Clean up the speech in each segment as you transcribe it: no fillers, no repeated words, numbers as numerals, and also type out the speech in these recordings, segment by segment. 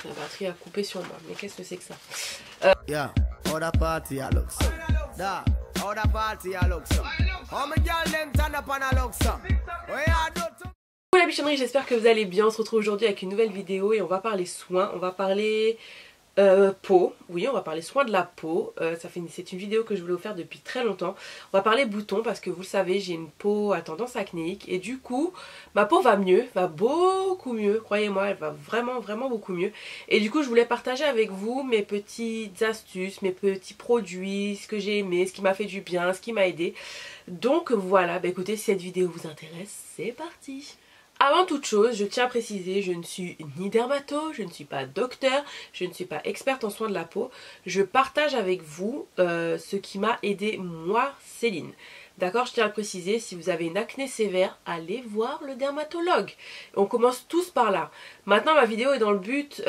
La batterie a coupé sur moi, mais qu'est-ce que c'est que ça? Yeah, how the party a look so. Da, how the party a look so. How me girl them turn up and a look so. We are do to... Coucou la bichonnerie, j'espère que vous allez bien. On se retrouve aujourd'hui avec une nouvelle vidéo et on va parler soins. On va parler peau. Oui, on va parler soins de la peau. C'est une vidéo que je voulais vous faire depuis très longtemps. On va parler boutons parce que vous le savez, j'ai une peau à tendance acnéique et du coup, ma peau va mieux, va beaucoup mieux. Croyez-moi, elle va vraiment beaucoup mieux. Et du coup, je voulais partager avec vous mes petites astuces, mes petits produits, ce que j'ai aimé, ce qui m'a fait du bien, ce qui m'a aidé. Donc voilà, bah écoutez, si cette vidéo vous intéresse, c'est parti. Avant toute chose, je tiens à préciser, je ne suis ni dermato, je ne suis pas docteur, je ne suis pas experte en soins de la peau. Je partage avec vous ce qui m'a aidé moi, Céline. D'accord, je tiens à le préciser, si vous avez une acné sévère, allez voir le dermatologue. On commence tous par là. Maintenant, ma vidéo est dans le but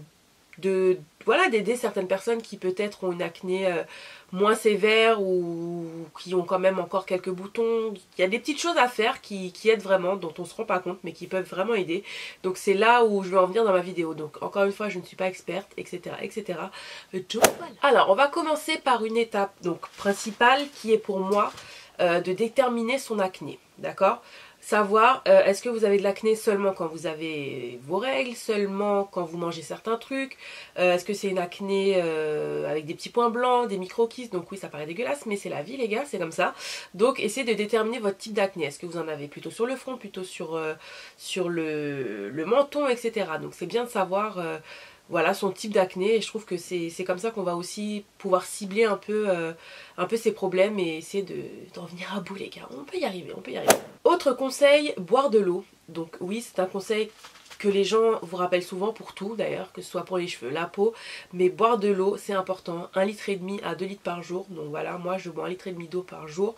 d'aider certaines personnes qui peut-être ont une acné moins sévère ou qui ont quand même encore quelques boutons. Il y a des petites choses à faire qui aident vraiment, dont on ne se rend pas compte mais qui peuvent vraiment aider. Donc c'est là où je vais en venir dans ma vidéo. Donc encore une fois, je ne suis pas experte, etc. etc. Donc, voilà. Alors on va commencer par une étape donc principale qui est pour moi de déterminer son acné. D'accord ? Savoir est-ce que vous avez de l'acné seulement quand vous avez vos règles, seulement quand vous mangez certains trucs, est-ce que c'est une acné avec des petits points blancs, des micro-kystes. Donc oui, ça paraît dégueulasse mais c'est la vie les gars, c'est comme ça. Donc essayez de déterminer votre type d'acné. Est-ce que vous en avez plutôt sur le front, plutôt sur le menton, etc. Donc c'est bien de savoir voilà son type d'acné et je trouve que c'est comme ça qu'on va aussi pouvoir cibler un peu ses problèmes et essayer d'en venir à bout les gars. On peut y arriver, on peut y arriver. Autre conseil, boire de l'eau. Donc oui, c'est un conseil que les gens vous rappellent souvent pour tout d'ailleurs, que ce soit pour les cheveux, la peau, mais boire de l'eau c'est important, 1,5 litre à 2 litres par jour. Donc voilà, moi je bois 1,5 litre d'eau par jour.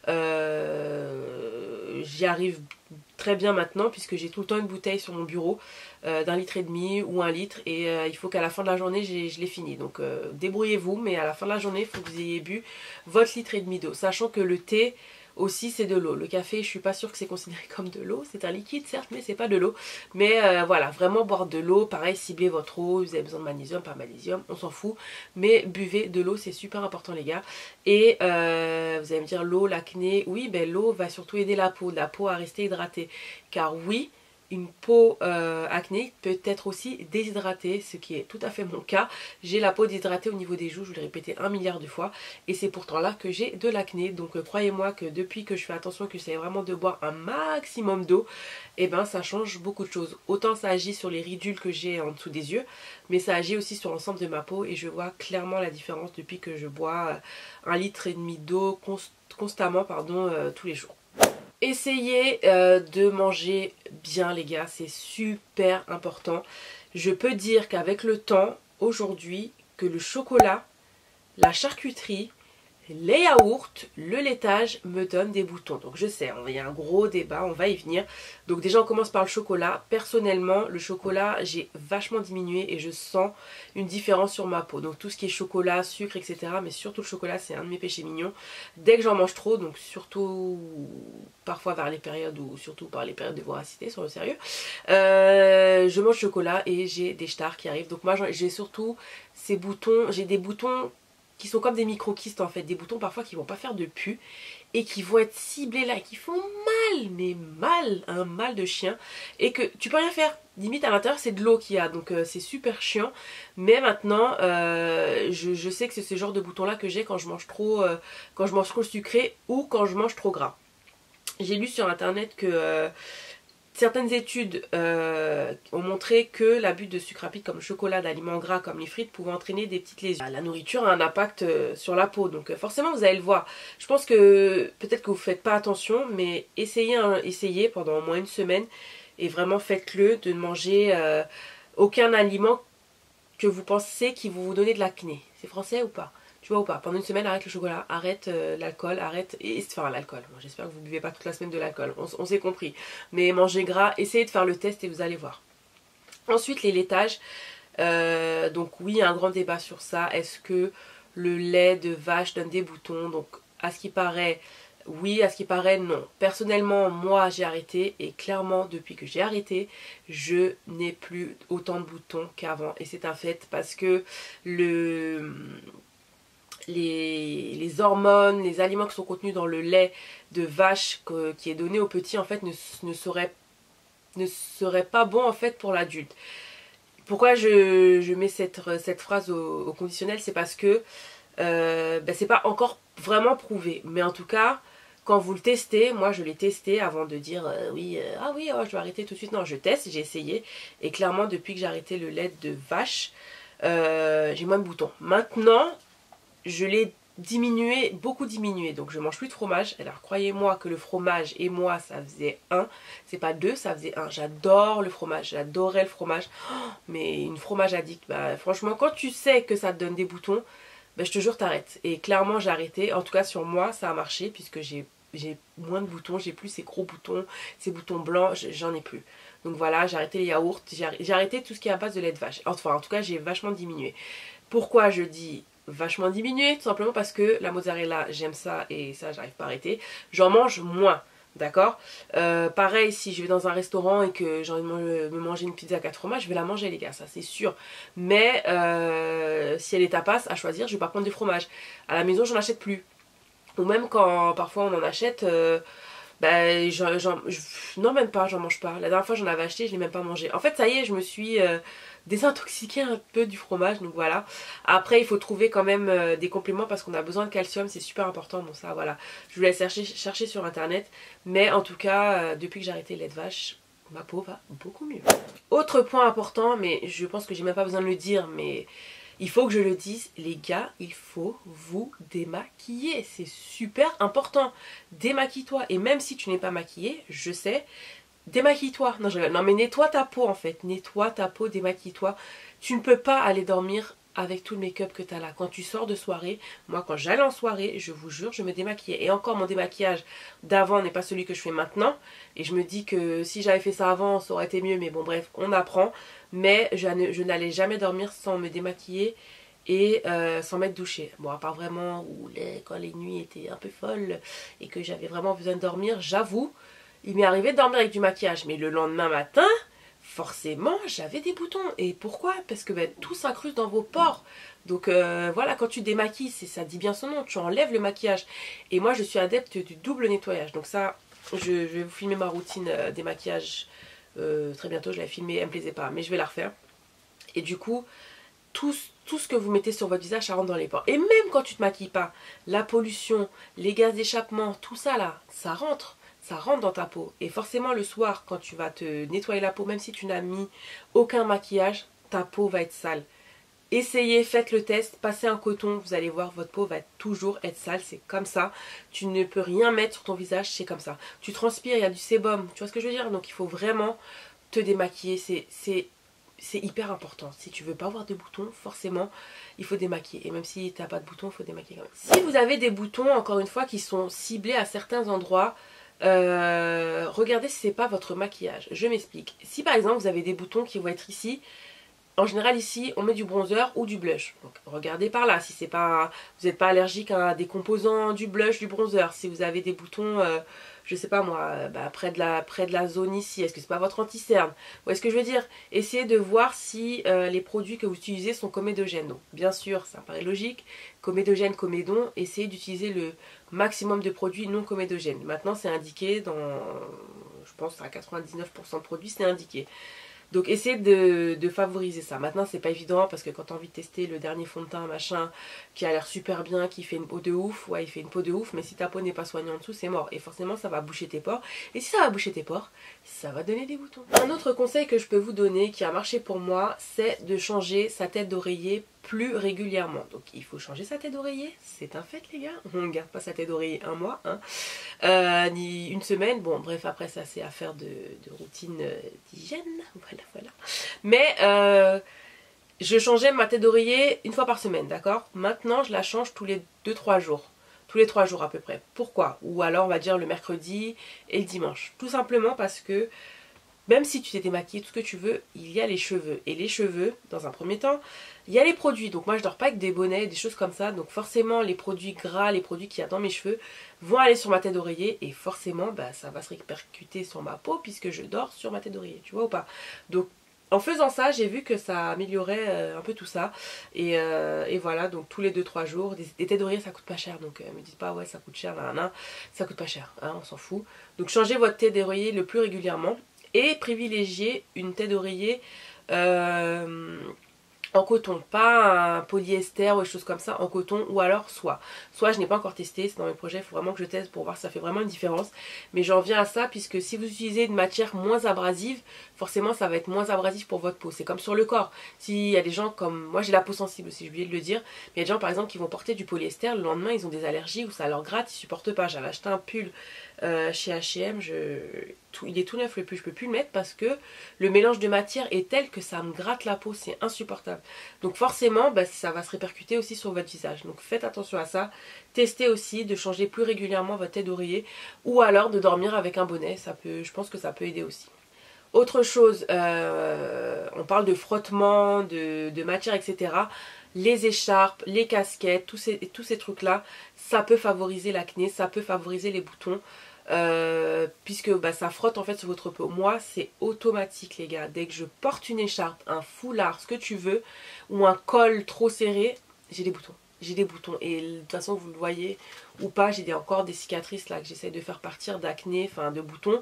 J'y arrive très bien maintenant puisque j'ai tout le temps une bouteille sur mon bureau d'1,5 litre ou 1 litre et il faut qu'à la fin de la journée je l'ai fini. Donc débrouillez-vous, mais à la fin de la journée il faut que vous ayez bu votre 1,5 litre d'eau, sachant que le thé aussi c'est de l'eau. Le café je suis pas sûre que c'est considéré comme de l'eau, c'est un liquide certes mais c'est pas de l'eau. Mais voilà, vraiment boire de l'eau, pareil ciblez votre eau, vous avez besoin de magnésium, pas magnésium, on s'en fout. Mais buvez de l'eau, c'est super important les gars. Et vous allez me dire l'eau, l'acné, oui ben l'eau va surtout aider la peau à rester hydratée. Car oui, une peau acnéique peut être aussi déshydratée, ce qui est tout à fait mon cas. J'ai la peau déshydratée au niveau des joues, je vous l'ai répété 1 milliard de fois, et c'est pourtant là que j'ai de l'acné. Donc croyez-moi que depuis que je fais attention, que j'essaie vraiment de boire un maximum d'eau, et ben ça change beaucoup de choses. Autant ça agit sur les ridules que j'ai en dessous des yeux, mais ça agit aussi sur l'ensemble de ma peau et je vois clairement la différence depuis que je bois 1,5 litre d'eau constamment tous les jours. Essayez de manger bien les gars, c'est super important. Je peux dire qu'avec le temps, aujourd'hui, que le chocolat, la charcuterie, les yaourts, le laitage me donnent des boutons. Donc je sais, il y a un gros débat, on va y venir. Donc déjà on commence par le chocolat. Personnellement, le chocolat, j'ai vachement diminué et je sens une différence sur ma peau. Donc tout ce qui est chocolat, sucre, etc. Mais surtout le chocolat, c'est un de mes péchés mignons. Dès que j'en mange trop, donc surtout parfois vers les périodes ou surtout par les périodes de voracité, sur le sérieux, je mange chocolat et j'ai des stars qui arrivent. Donc moi j'ai surtout ces boutons, j'ai des boutons qui sont comme des micro-kystes en fait, des boutons parfois qui vont pas faire de pus et qui vont être ciblés là, qui font mal, mais mal, un mal de chien, et que tu peux rien faire, limite à l'intérieur c'est de l'eau qu'il y a, donc c'est super chiant, mais maintenant je sais que c'est ce genre de boutons là que j'ai quand je mange trop sucré ou quand je mange trop gras. J'ai lu sur internet que certaines études ont montré que l'abus de sucre rapide comme le chocolat, d'aliments gras comme les frites pouvait entraîner des petites lésions. La nourriture a un impact sur la peau, donc forcément vous allez le voir. Je pense que peut-être que vous ne faites pas attention, mais essayez pendant au moins une semaine et vraiment faites-le de ne manger aucun aliment que vous pensez qui vous donner de l'acné. C'est français ou pas ? Tu vois ou pas? Pendant une semaine, arrête le chocolat, arrête l'alcool, enfin l'alcool. J'espère que vous ne buvez pas toute la semaine de l'alcool, on s'est compris. Mais mangez gras, essayez de faire le test et vous allez voir. Ensuite, les laitages. Donc oui, il y a un grand débat sur ça. Est-ce que le lait de vache donne des boutons? Donc à ce qui paraît, Oui, à ce qui paraît, non. Personnellement, moi, j'ai arrêté et clairement, depuis que j'ai arrêté, je n'ai plus autant de boutons qu'avant. Et c'est un fait parce que les hormones, les aliments qui sont contenus dans le lait de vache qui est donné aux petits, en fait, ne seraient pas bons en fait pour l'adulte. Pourquoi je mets cette phrase au conditionnel, c'est parce que c'est pas encore vraiment prouvé. Mais en tout cas, quand vous le testez, moi je l'ai testé avant de dire je vais arrêter tout de suite. Non, je teste, j'ai essayé. Et clairement, depuis que j'ai arrêté le lait de vache, j'ai moins de boutons. Maintenant, je l'ai diminué, beaucoup diminué. Donc je mange plus de fromage. Alors croyez-moi que le fromage et moi, ça faisait 1. C'est pas 2, ça faisait 1. J'adore le fromage, j'adorais le fromage. Oh, mais une fromage addict, franchement, quand tu sais que ça te donne des boutons, je te jure, t'arrêtes. Et clairement, j'ai arrêté. En tout cas, sur moi, ça a marché puisque j'ai moins de boutons. J'ai plus ces gros boutons, ces boutons blancs. J'en ai plus. Donc voilà, j'ai arrêté les yaourts. J'ai arrêté tout ce qui est à base de lait de vache. Enfin, en tout cas, j'ai vachement diminué. Pourquoi je dis vachement diminué? Tout simplement parce que la mozzarella, j'aime ça et ça, j'arrive pas à arrêter. J'en mange moins. D'accord, pareil, si je vais dans un restaurant et que j'ai envie de me manger une pizza à 4 fromages, je vais la manger, les gars, ça c'est sûr. Mais si elle est tapas à choisir, je vais pas prendre du fromage. À la maison, j'en achète plus. Ou même quand parfois on en achète, non, même pas, j'en mange pas. La dernière fois, j'en avais acheté, je l'ai même pas mangé. En fait, ça y est, je me suis désintoxiquée un peu du fromage, donc voilà. Après, il faut trouver quand même des compléments parce qu'on a besoin de calcium, c'est super important. Bon, ça, voilà. Je vous laisse chercher sur internet. Mais en tout cas, depuis que j'ai arrêté le lait de vache, ma peau va beaucoup mieux. Autre point important, mais je pense que j'ai même pas besoin de le dire, mais il faut que je le dise, les gars, il faut vous démaquiller. C'est super important. Démaquille-toi. Et même si tu n'es pas maquillée, je sais, démaquille-toi. Non, mais nettoie ta peau en fait. Nettoie ta peau, démaquille-toi. Tu ne peux pas aller dormir avec tout le make-up que tu as là. Quand tu sors de soirée, moi quand j'allais en soirée, je vous jure, je me démaquillais. Et encore, mon démaquillage d'avant n'est pas celui que je fais maintenant. Et je me dis que si j'avais fait ça avant, ça aurait été mieux. Mais bon, bref, on apprend. Mais je n'allais jamais dormir sans me démaquiller et sans m'être douchée. Bon, à part vraiment quand les nuits étaient un peu folles et que j'avais vraiment besoin de dormir, j'avoue, il m'est arrivé de dormir avec du maquillage. Mais le lendemain matin, forcément, j'avais des boutons. Et pourquoi? Parce que tout s'incruste dans vos pores. Donc voilà, quand tu démaquilles, ça dit bien son nom, tu enlèves le maquillage. Et moi, je suis adepte du double nettoyage. Donc ça, je vais vous filmer ma routine démaquillage très bientôt. Je l'avais filmée, elle me plaisait pas, mais je vais la refaire. Et du coup, tout ce que vous mettez sur votre visage, ça rentre dans les pores. Et même quand tu te maquilles pas, la pollution, les gaz d'échappement, tout ça là, ça rentre dans ta peau. Et forcément le soir, quand tu vas te nettoyer la peau, même si tu n'as mis aucun maquillage, ta peau va être sale. Essayez, faites le test, passez un coton, vous allez voir, votre peau va toujours être sale, c'est comme ça. Tu ne peux rien mettre sur ton visage, c'est comme ça. Tu transpires, il y a du sébum, tu vois ce que je veux dire? Donc il faut vraiment te démaquiller, c'est hyper important. Si tu veux pas avoir de boutons, forcément, il faut démaquiller. Et même si tu n'as pas de boutons, il faut démaquiller quand même. Si vous avez des boutons, encore une fois, qui sont ciblés à certains endroits, regardez si c'est pas votre maquillage. Je m'explique. Si par exemple vous avez des boutons qui vont être ici, en général ici on met du bronzer ou du blush. Donc regardez par là si c'est pas, vous n'êtes pas allergique à des composants du blush, du bronzer. Si vous avez des boutons, je sais pas moi, près de la zone ici, est-ce que c'est pas votre anti-cerne? Ou est-ce que je veux dire, essayez de voir si les produits que vous utilisez sont comédogènes. Donc bien sûr, ça paraît logique, comédogène, comédon, essayez d'utiliser le maximum de produits non comédogènes. Maintenant c'est indiqué dans, je pense à 99% de produits c'est indiqué. Donc essayez de favoriser ça. Maintenant c'est pas évident parce que quand tu as envie de tester le dernier fond de teint machin qui a l'air super bien, qui fait une peau de ouf, ouais il fait une peau de ouf, mais si ta peau n'est pas soignée en dessous c'est mort. Et forcément ça va boucher tes pores. Et si ça va boucher tes pores, ça va donner des boutons. Un autre conseil que je peux vous donner qui a marché pour moi, c'est de changer sa tête d'oreiller plus régulièrement. Donc il faut changer sa tête d'oreiller, c'est un fait les gars. On ne garde pas sa tête d'oreiller un mois, hein. Ni une semaine. Bon bref après ça c'est affaire de routine d'hygiène. Voilà. Mais je changeais ma tête d'oreiller une fois par semaine, d'accord? Maintenant je la change tous les 2-3 jours. Tous les 3 jours à peu près. Pourquoi? Ou alors on va dire le mercredi et le dimanche. Tout simplement parce que même si tu t'es démaquillé, tout ce que tu veux, il y a les cheveux. Et les cheveux, dans un premier temps, il y a les produits. Donc moi je dors pas avec des bonnets, des choses comme ça. Donc forcément les produits gras, les produits qu'il y a dans mes cheveux vont aller sur ma tête d'oreiller. Et forcément bah, ça va se répercuter sur ma peau puisque je dors sur ma tête d'oreiller. Tu vois ou pas? Donc en faisant ça, j'ai vu que ça améliorait un peu tout ça. Et voilà, donc tous les 2-3 jours, des têtes d'oreiller ça coûte pas cher. Donc me dites pas ouais ça coûte cher, nan, ça coûte pas cher, hein, on s'en fout. Donc changez votre tête d'oreiller le plus régulièrement. Et privilégiez une tête d'oreiller en coton, pas un polyester ou des choses comme ça, en coton, ou alors soie. Soit je n'ai pas encore testé, c'est dans mes projets, il faut vraiment que je teste pour voir si ça fait vraiment une différence. Mais j'en viens à ça, puisque si vous utilisez une matière moins abrasive, forcément ça va être moins abrasif pour votre peau. C'est comme sur le corps. S'il y a des gens comme... Moi j'ai la peau sensible aussi, j'ai oublié de le dire. Mais il y a des gens par exemple qui vont porter du polyester, le lendemain ils ont des allergies ou ça leur gratte, ils supportent pas. J'avais acheté un pull chez H&M, il est tout neuf le pull, je peux plus le mettre parce que le mélange de matière est tel que ça me gratte la peau, c'est insupportable. Donc forcément bah, ça va se répercuter aussi sur votre visage, donc faites attention à ça. Testez aussi de changer plus régulièrement votre tête d'oreiller ou alors de dormir avec un bonnet, ça peut, je pense que ça peut aider aussi. Autre chose, on parle de frottement, de matière, etc. Les écharpes, les casquettes, tous ces trucs là, ça peut favoriser l'acné, ça peut favoriser les boutons. Puisque bah, ça frotte en fait sur votre peau. Moi c'est automatique les gars, dès que je porte une écharpe, un foulard, ce que tu veux, ou un col trop serré, j'ai des boutons. J'ai des boutons et de toute façon vous le voyez ou pas, j'ai encore des cicatrices là que j'essaie de faire partir d'acné, enfin de boutons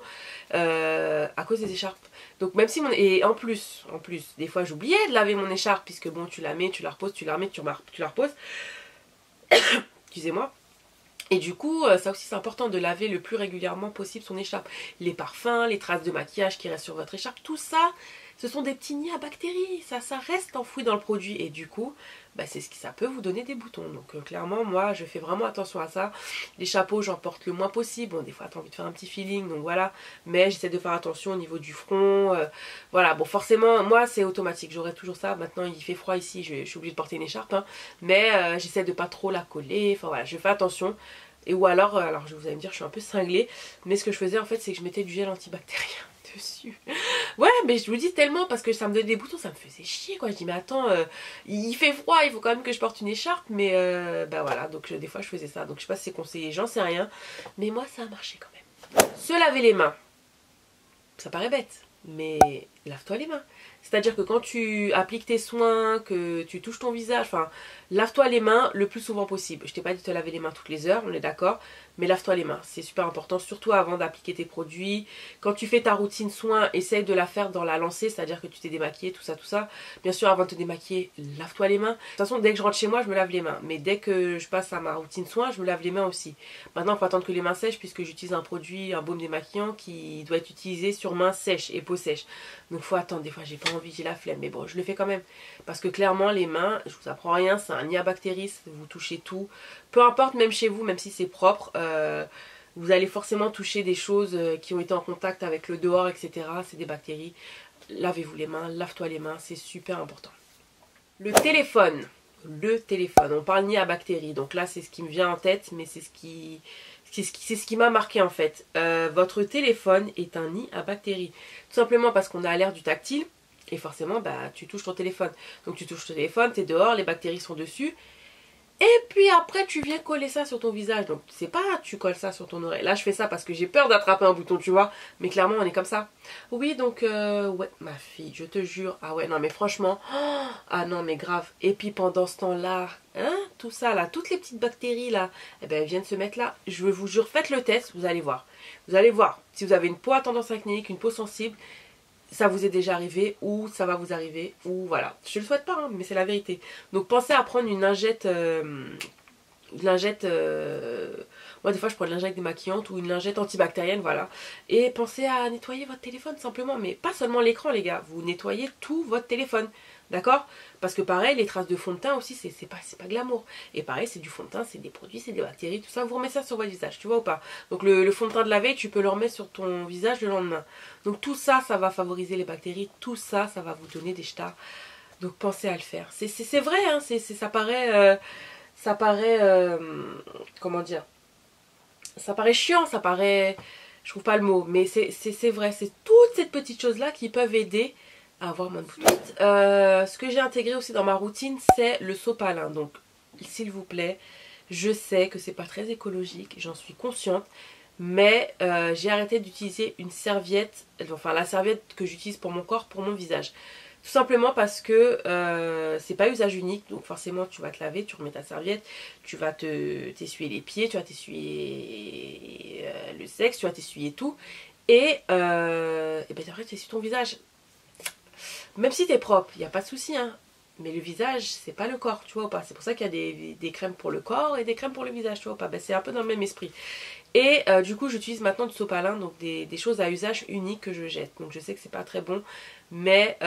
à cause des écharpes. Donc même si et en plus des fois j'oubliais de laver mon écharpe puisque bon tu la mets, tu la reposes, tu la remets, tu la reposes. Excusez-moi. Et du coup, ça aussi c'est important de laver le plus régulièrement possible son écharpe. Les parfums, les traces de maquillage qui restent sur votre écharpe, tout ça, ce sont des petits nids à bactéries. Ça reste enfoui dans le produit. Et du coup, bah, ça peut vous donner des boutons. Donc clairement, moi, je fais vraiment attention à ça. Les chapeaux, j'en porte le moins possible. Bon, des fois, t'as envie de faire un petit feeling, donc voilà. Mais j'essaie de faire attention au niveau du front. Voilà, bon, forcément, moi, c'est automatique. J'aurai toujours ça. Maintenant, il fait froid ici, je suis obligée de porter une écharpe. Hein. Mais j'essaie de pas trop la coller. Enfin voilà, je fais attention. Et ou alors vous allez me dire je suis un peu cinglée, mais ce que je faisais en fait c'est que je mettais du gel antibactérien dessus. Ouais mais je vous dis tellement parce que ça me donnait des boutons, ça me faisait chier quoi. Je dis mais attends, il fait froid, il faut quand même que je porte une écharpe, mais bah voilà, donc des fois je faisais ça. Donc je sais pas si c'est conseillé, j'en sais rien, mais moi ça a marché quand même. Se laver les mains, ça paraît bête, mais lave-toi les mains. C'est-à-dire que quand tu appliques tes soins, que tu touches ton visage, enfin, lave-toi les mains le plus souvent possible. Je t'ai pas dit de te laver les mains toutes les heures, on est d'accord, mais lave-toi les mains, c'est super important, surtout avant d'appliquer tes produits. Quand tu fais ta routine soin, essaye de la faire dans la lancée, c'est-à-dire que tu t'es démaquillé, tout ça. Bien sûr, avant de te démaquiller, lave-toi les mains. De toute façon, dès que je rentre chez moi, je me lave les mains. Mais dès que je passe à ma routine soin, je me lave les mains aussi. Maintenant, il faut attendre que les mains sèchent, puisque j'utilise un produit, un baume démaquillant, qui doit être utilisé sur mains sèches et peau sèche. Donc, il faut attendre. Des fois, j'ai pas envie, j'ai la flemme. Mais bon, je le fais quand même. Parce que clairement, les mains, je vous apprends rien, c'est un nid à bactéries, vous touchez tout. Peu importe, même chez vous, même si c'est propre, vous allez forcément toucher des choses qui ont été en contact avec le dehors, etc. C'est des bactéries. Lavez-vous les mains, lave-toi les mains, c'est super important. Le téléphone, on parle nid à bactéries. Donc là, c'est ce qui me vient en tête, mais c'est ce qui m'a marqué en fait. Votre téléphone est un nid à bactéries. Tout simplement parce qu'on a l'air du tactile. Et forcément, bah, tu touches ton téléphone. Donc tu touches ton téléphone, tu es dehors, les bactéries sont dessus. Et puis après, tu viens coller ça sur ton visage. Donc c'est pas tu colles ça sur ton oreille. Là, je fais ça parce que j'ai peur d'attraper un bouton, tu vois. Mais clairement, on est comme ça. Oui, donc, ouais, ma fille, je te jure. Ah ouais, non, mais franchement. Ah non, mais grave. Et puis pendant ce temps-là, hein, tout ça là, toutes les petites bactéries là, eh ben, elles viennent se mettre là. Je vous jure, faites le test, vous allez voir. Vous allez voir. Si vous avez une peau à tendance acnéique, une peau sensible, ça vous est déjà arrivé ou ça va vous arriver ou voilà. Je le souhaite pas hein, mais c'est la vérité. Donc pensez à prendre une lingette, moi des fois je prends une lingette démaquillante ou une lingette antibactérienne, voilà. Et pensez à nettoyer votre téléphone simplement, mais pas seulement l'écran les gars, vous nettoyez tout votre téléphone. D'accord? Parce que pareil, les traces de fond de teint aussi, c'est pas glamour. Et pareil, c'est du fond de teint, c'est des produits, c'est des bactéries, tout ça. Vous remettez ça sur votre visage, tu vois ou pas? Donc le fond de teint de la veille, tu peux le remettre sur ton visage le lendemain. Donc tout ça, ça va favoriser les bactéries. Tout ça, ça va vous donner des stars. Donc pensez à le faire. C'est vrai, hein, ça paraît, comment dire? Ça paraît chiant, ça paraît... Je trouve pas le mot, mais c'est vrai, c'est toutes ces petites choses-là qui peuvent aider à avoir moins de boutons. Ce que j'ai intégré aussi dans ma routine, c'est le sopalin. Donc, s'il vous plaît, je sais que c'est pas très écologique, j'en suis consciente, mais j'ai arrêté d'utiliser une serviette, enfin la serviette que j'utilise pour mon corps, pour mon visage. Tout simplement parce que c'est pas usage unique, donc forcément tu vas te laver, tu remets ta serviette, tu vas t'essuyer les pieds, tu vas t'essuyer le sexe, tu vas t'essuyer tout, et ben après tu essuies ton visage. Même si t'es propre, il n'y a pas de souci, hein. Mais le visage, c'est pas le corps, tu vois ou pas. C'est pour ça qu'il y a des crèmes pour le corps et des crèmes pour le visage, tu vois ou pas. Ben, c'est un peu dans le même esprit. Et du coup, j'utilise maintenant du sopalin, donc des choses à usage unique que je jette. Donc je sais que c'est pas très bon, mais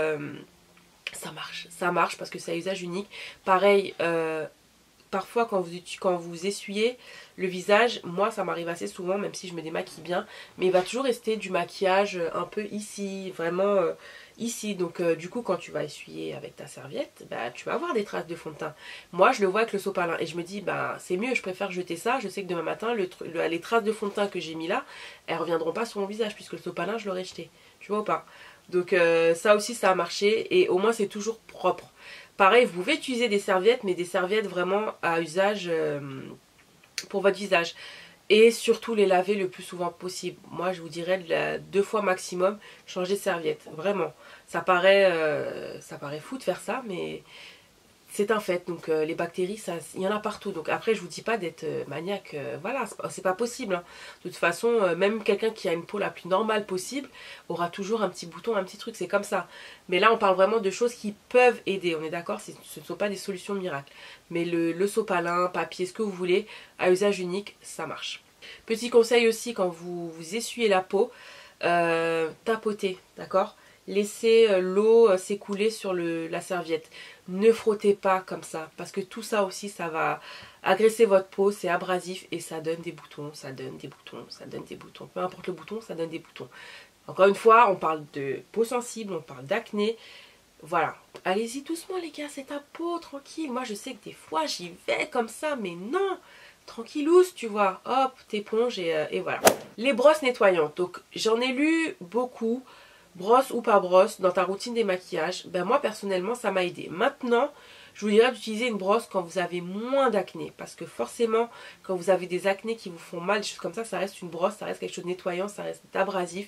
ça marche parce que c'est à usage unique. Pareil, parfois quand vous essuyez le visage, moi ça m'arrive assez souvent, même si je me démaquille bien, mais il va toujours rester du maquillage un peu ici, vraiment ici. Donc du coup quand tu vas essuyer avec ta serviette, bah, tu vas avoir des traces de fond de teint. Moi je le vois avec le sopalin et je me dis bah c'est mieux, je préfère jeter ça. Je sais que demain matin les traces de fond de teint que j'ai mis là, elles reviendront pas sur mon visage puisque le sopalin je l'aurais jeté, tu vois ou pas. Donc ça aussi ça a marché et au moins c'est toujours propre. Pareil, vous pouvez utiliser des serviettes, mais des serviettes vraiment à usage pour votre visage. Et surtout les laver le plus souvent possible. Moi, je vous dirais 2 fois maximum, changer de serviette. Vraiment. Ça paraît fou de faire ça, mais c'est un fait. Donc les bactéries, il y en a partout. Donc après, je vous dis pas d'être maniaque. Voilà, c'est pas possible. Hein. De toute façon, même quelqu'un qui a une peau la plus normale possible aura toujours un petit bouton, un petit truc. C'est comme ça. Mais là, on parle vraiment de choses qui peuvent aider. On est d'accord, ce ne sont pas des solutions miracles. Mais le sopalin, papier, ce que vous voulez, à usage unique, ça marche. Petit conseil aussi, quand vous essuyez la peau, tapotez, d'accord ? Laissez l'eau s'écouler sur la serviette. Ne frottez pas comme ça, parce que tout ça aussi, ça va agresser votre peau, c'est abrasif et ça donne des boutons, ça donne des boutons, ça donne des boutons. Peu importe le bouton, ça donne des boutons. Encore une fois, on parle de peau sensible, on parle d'acné. Voilà, allez-y doucement les gars, c'est ta peau, tranquille. Moi je sais que des fois j'y vais comme ça, mais non, tranquillos, tu vois. Hop, t'éponges et voilà. Les brosses nettoyantes, donc j'en ai lu beaucoup. Brosse ou pas brosse, dans ta routine des maquillages, ben moi personnellement ça m'a aidé. Maintenant, je vous dirais d'utiliser une brosse quand vous avez moins d'acné. Parce que forcément, quand vous avez des acnés qui vous font mal, des choses comme ça reste une brosse, ça reste quelque chose de nettoyant, ça reste abrasif,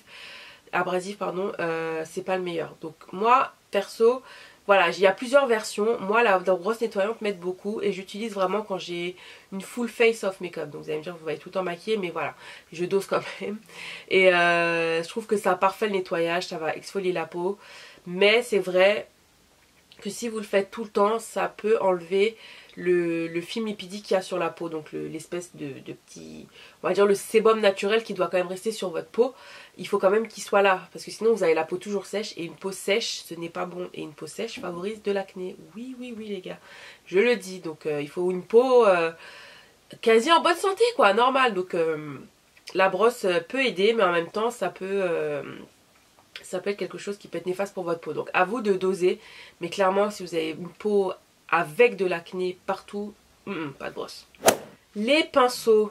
c'est pas le meilleur. Donc moi, perso, voilà, il y a plusieurs versions. Moi, la brosse nettoyante m'aide beaucoup et j'utilise vraiment quand j'ai une full face of make-up. Donc vous allez me dire, vous allez tout le temps maquiller, mais voilà, je dose quand même. Et je trouve que ça parfait le nettoyage, ça va exfolier la peau. Mais c'est vrai que si vous le faites tout le temps, ça peut enlever le film lipidique qu'il y a sur la peau. Donc l'espèce de petit, on va dire le sébum naturel qui doit quand même rester sur votre peau. Il faut quand même qu'il soit là, parce que sinon vous avez la peau toujours sèche, et une peau sèche ce n'est pas bon, et une peau sèche favorise de l'acné. Oui oui oui les gars, je le dis. Donc il faut une peau quasi en bonne santé quoi, normal. Donc la brosse peut aider, mais en même temps ça peut être quelque chose qui peut être néfaste pour votre peau. Donc à vous de doser, mais clairement si vous avez une peau avec de l'acné partout, pas de brosse. Les pinceaux,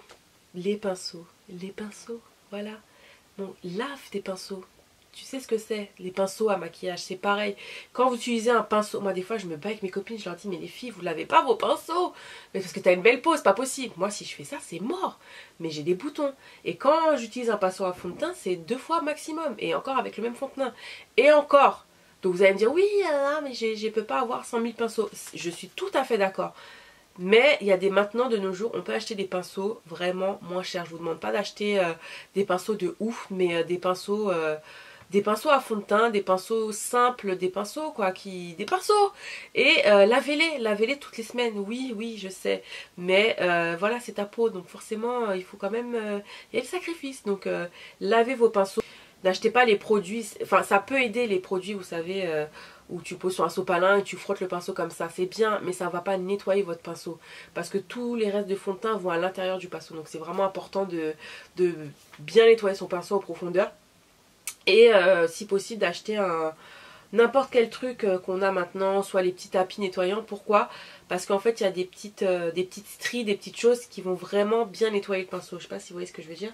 voilà. Bon, lave tes pinceaux. Tu sais ce que c'est, les pinceaux à maquillage, c'est pareil. Quand vous utilisez un pinceau, moi des fois je me bats avec mes copines, je leur dis mais les filles, vous lavez pas vos pinceaux. Mais parce que t'as une belle peau, c'est pas possible. Moi si je fais ça, c'est mort. Mais j'ai des boutons. Et quand j'utilise un pinceau à fond de teint, c'est 2 fois maximum. Et encore avec le même fond de teint. Et encore. Donc vous allez me dire oui, mais je peux pas avoir 100 000 pinceaux. Je suis tout à fait d'accord. Mais il y a maintenant de nos jours, on peut acheter des pinceaux vraiment moins chers. Je vous demande pas d'acheter des pinceaux de ouf, mais des pinceaux à fond de teint, des pinceaux simples, des pinceaux quoi, des pinceaux. Et lavez-les toutes les semaines. Oui, oui, je sais. Mais voilà, c'est ta peau, donc forcément, il faut quand même, il y a le sacrifice. Donc lavez vos pinceaux. N'achetez pas les produits, enfin ça peut aider les produits, vous savez, où tu poses sur un sopalin et tu frottes le pinceau comme ça, c'est bien, mais ça ne va pas nettoyer votre pinceau, parce que tous les restes de fond de teint vont à l'intérieur du pinceau, donc c'est vraiment important de bien nettoyer son pinceau en profondeur, et si possible d'acheter n'importe quel truc qu'on a maintenant, soit les petits tapis nettoyants. Pourquoi? Parce qu'en fait il y a des petites stries, des petites choses qui vont vraiment bien nettoyer le pinceau. Je sais pas si vous voyez ce que je veux dire.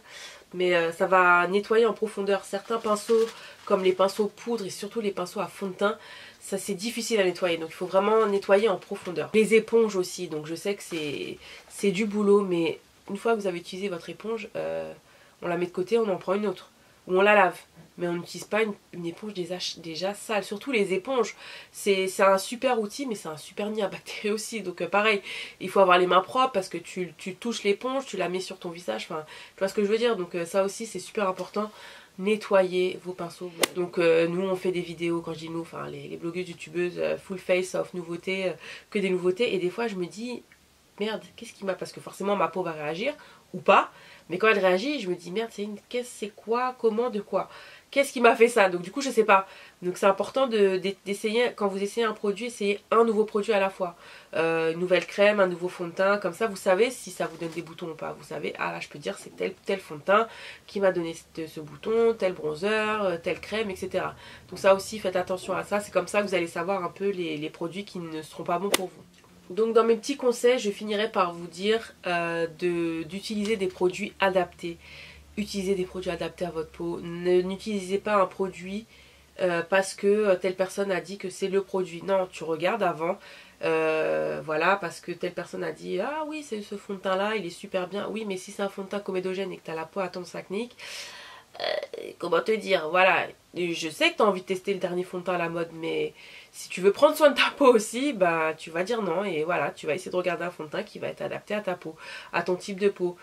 mais ça va nettoyer en profondeur. Certains pinceaux comme les pinceaux poudre et surtout les pinceaux à fond de teint, ça c'est difficile à nettoyer, donc il faut vraiment nettoyer en profondeur. Les éponges aussi, donc je sais que c'est du boulot, mais une fois que vous avez utilisé votre éponge, on la met de côté, on en prend une autre, ou on la lave. Mais on n'utilise pas une éponge déjà sale. Surtout les éponges, c'est un super outil, mais c'est un super nid à bactéries aussi. Donc pareil, il faut avoir les mains propres parce que tu touches l'éponge, tu la mets sur ton visage. Enfin, tu vois ce que je veux dire. Donc ça aussi, c'est super important. Nettoyer vos pinceaux. Donc nous, on fait des vidéos, quand je dis nous, enfin les blogueuses, youtubeuses, full face of nouveautés, que des nouveautés. Et des fois, je me dis, merde, qu'est-ce qui m'a... Parce que forcément, ma peau va réagir, ou pas. Mais quand elle réagit, je me dis, merde, c'est quoi, comment, de quoi? Qu'est-ce qui m'a fait ça? Donc du coup je sais pas. Donc c'est important d'essayer, quand vous essayez un produit, essayez un nouveau produit à la fois. Une nouvelle crème, un nouveau fond de teint, comme ça vous savez si ça vous donne des boutons ou pas. Vous savez, ah là je peux dire c'est tel fond de teint qui m'a donné ce bouton, tel bronzer, telle crème, etc. Donc ça aussi faites attention à ça, c'est comme ça que vous allez savoir un peu les produits qui ne seront pas bons pour vous. Donc dans mes petits conseils, je finirai par vous dire d'utiliser des produits adaptés. Utilisez des produits adaptés à votre peau. N'utilisez pas un produit parce que telle personne a dit que c'est le produit. Non, tu regardes avant. Voilà, parce que telle personne a dit ah oui, c'est ce fond de teint là, il est super bien. Oui, mais si c'est un fond de teint comédogène et que tu as la peau à tendance acnéique, comment te dire, voilà, je sais que tu as envie de tester le dernier fond de teint à la mode, mais si tu veux prendre soin de ta peau aussi, bah tu vas dire non, et voilà, tu vas essayer de regarder un fond de teint qui va être adapté à ta peau, à ton type de peau.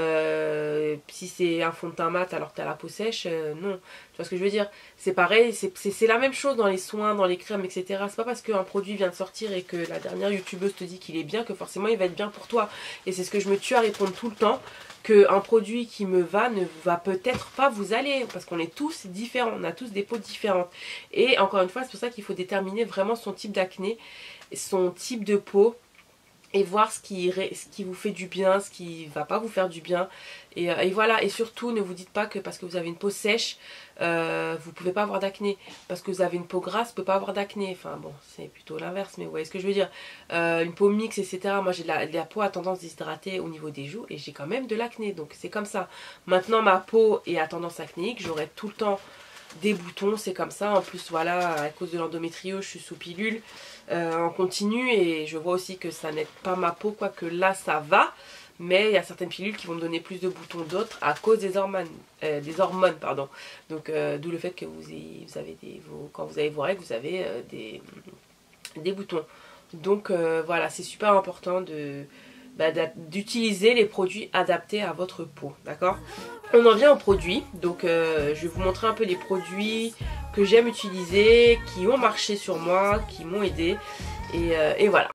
Si c'est un fond de teint mat alors que tu as la peau sèche, non, tu vois ce que je veux dire. C'est pareil, c'est la même chose dans les soins, dans les crèmes, etc. C'est pas parce qu'un produit vient de sortir et que la dernière youtubeuse te dit qu'il est bien que forcément il va être bien pour toi. Et c'est ce que je me tue à répondre tout le temps, qu'un produit qui me va ne va peut-être pas vous aller, parce qu'on est tous différents, on a tous des peaux différentes. Et encore une fois, c'est pour ça qu'il faut déterminer vraiment son type d'acné, son type de peau, et voir ce qui vous fait du bien, ce qui va pas vous faire du bien. Et voilà, et surtout ne vous dites pas que parce que vous avez une peau sèche, vous pouvez pas avoir d'acné. Parce que vous avez une peau grasse, vous pouvez pas avoir d'acné. Enfin bon, c'est plutôt l'inverse, mais vous voyez ce que je veux dire. Une peau mixte, etc. Moi j'ai de la peau à tendance déshydratée au niveau des joues et j'ai quand même de l'acné, donc c'est comme ça. Maintenant ma peau est à tendance acnéique, j'aurai tout le temps des boutons, c'est comme ça. En plus voilà, à cause de l'endométriose, je suis sous pilule en continu et je vois aussi que ça n'aide pas ma peau, quoique là ça va. Mais il y a certaines pilules qui vont me donner plus de boutons, d'autres à cause des hormones, pardon. Donc d'où le fait que vous avez quand vous avez vos règles, vous avez des boutons. Donc voilà, c'est super important d'utiliser les produits adaptés à votre peau, d'accord? On en vient aux produits, donc je vais vous montrer un peu les produits que j'aime utiliser, qui ont marché sur moi, qui m'ont aidé, et voilà.